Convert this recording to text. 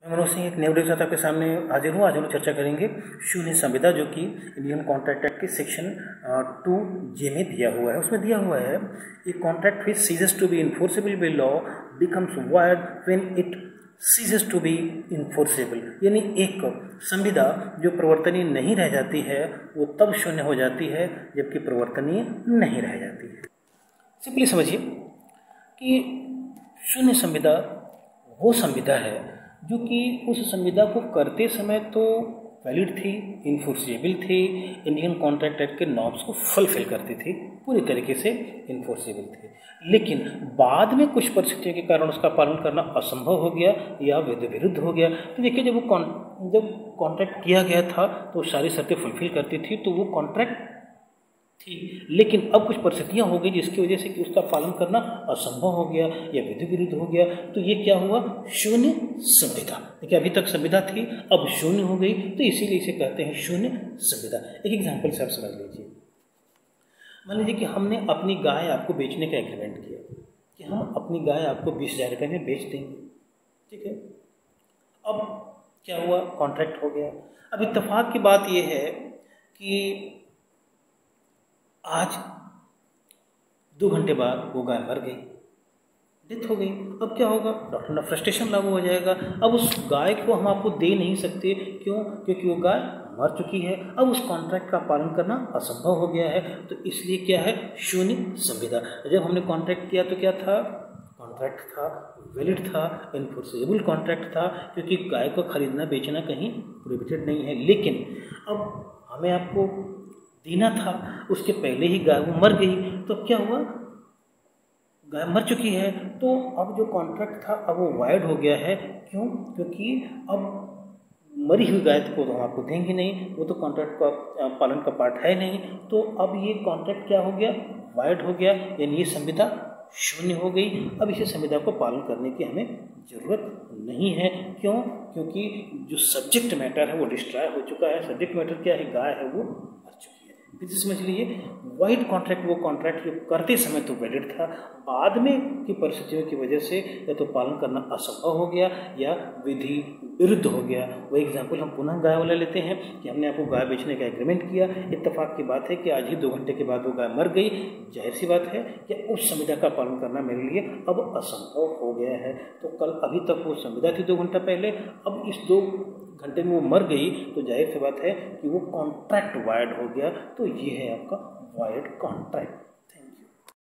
मनोज सिंह एक नए वीडियो के साथ आपके सामने हाजिर हूँ। आज हम चर्चा करेंगे शून्य संविदा, जो कि इंडियन कॉन्ट्रैक्ट एक्ट के सेक्शन 2J में दिया हुआ है। उसमें दिया हुआ है a contract which ceases to be enforceable by law becomes void when it ceases to be enforceable, यानी एक संविदा जो प्रवर्तनीय नहीं रह जाती है वो तब शून्य हो जाती है जबकि प्रवर्तनीय नहीं रह जाती है। सिंपली समझिए कि शून्य संविदा वो संविदा है जो कि उस संविदा को करते समय तो वैलिड थी, इन्फोर्सेबल थी, इंडियन कॉन्ट्रैक्ट एक्ट के नॉर्म्स को फुलफिल करती थी, पूरी तरीके से इन्फोर्सेबल थी, लेकिन बाद में कुछ परिस्थितियों के कारण उसका पालन करना असंभव हो गया या विरुद्ध हो गया। तो देखिए, जब कॉन्ट्रैक्ट किया गया था तो सारी शर्तें फुलफिल करती थी, तो वो कॉन्ट्रैक्ट थी, लेकिन अब कुछ परिस्थितियां हो गई जिसकी वजह से कि उसका पालन करना असंभव हो गया या विरुद्ध हो गया। तो ये क्या हुआ? शून्य संविदा। देखिए, अभी तक संविदा थी, अब शून्य हो गई, तो इसीलिए इसे कहते हैं शून्य संविदा। एक एग्जाम्पल से आप समझ लीजिए। मान लीजिए कि हमने अपनी गाय आपको बेचने का एग्रीमेंट किया कि हम अपनी गाय आपको 20,000 रुपये में बेच देंगे, ठीक है। अब क्या हुआ? कॉन्ट्रैक्ट हो गया। अब इत्तेफाक की बात यह है कि आज 2 घंटे बाद वो गाय मर गई, डेथ हो गई। अब क्या होगा? डॉक्टर ने फ्रस्ट्रेशन लागू हो जाएगा। अब उस गाय को हम आपको दे नहीं सकते, क्यों? क्योंकि वो गाय मर चुकी है। अब उस कॉन्ट्रैक्ट का पालन करना असंभव हो गया है, तो इसलिए क्या है? शून्य संविदा। जब हमने कॉन्ट्रैक्ट किया तो क्या था? कॉन्ट्रैक्ट था, वैलिड था, इन्फोर्सेबल कॉन्ट्रैक्ट था, क्योंकि गाय को खरीदना बेचना कहीं प्रोहिबिटेड नहीं है। लेकिन अब हमें आपको देना था, उसके पहले ही गाय वो मर गई, तो क्या हुआ? गाय मर चुकी है, तो अब जो कॉन्ट्रैक्ट था अब वो वाइड हो गया है। क्यों? क्योंकि अब मरी हुई गाय को तो हम आपको देंगे नहीं, वो तो कॉन्ट्रैक्ट का पालन का पार्ट है नहीं। तो अब ये कॉन्ट्रैक्ट क्या हो गया? वाइड हो गया, यानी ये संविदा शून्य हो गई। अब इसे संविदा को पालन करने की हमें जरूरत नहीं है। क्यों? क्योंकि जो सब्जेक्ट मैटर है वो डिस्ट्रॉय हो चुका है। सब्जेक्ट मैटर क्या है? गाय है, वो मर चुकी है। फिर समझ लीजिए, वाइड कॉन्ट्रैक्ट वो कॉन्ट्रैक्ट जो करते समय तो वैलिड था, बाद में की परिस्थितियों की वजह से या तो पालन करना असंभव हो गया या विधि विरुद्ध हो गया। वो एग्जाम्पल हम पुनः गाय वाला लेते हैं कि हमने आपको गाय बेचने का एग्रीमेंट किया। इत्तेफाक की बात है कि आज ही 2 घंटे के बाद वो गाय मर गई। जाहिर सी बात है कि उस संविदा का पालन करना मेरे लिए अब असंभव हो गया है। तो कल अभी तक वो संविदा थी 2 घंटा पहले, अब इस 2 घंटे में वो मर गई, तो जाहिर सी बात है कि वो कॉन्ट्रैक्ट वाइड हो गया। तो ये है आपका वाइड कॉन्ट्रैक्ट।